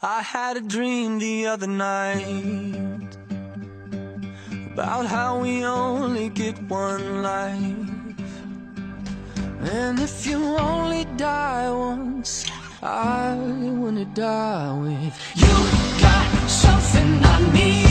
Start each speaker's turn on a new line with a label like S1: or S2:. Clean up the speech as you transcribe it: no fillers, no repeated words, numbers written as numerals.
S1: I had a dream the other night about how we only get one life, and if you only die once, I wanna die with you. Got something I need.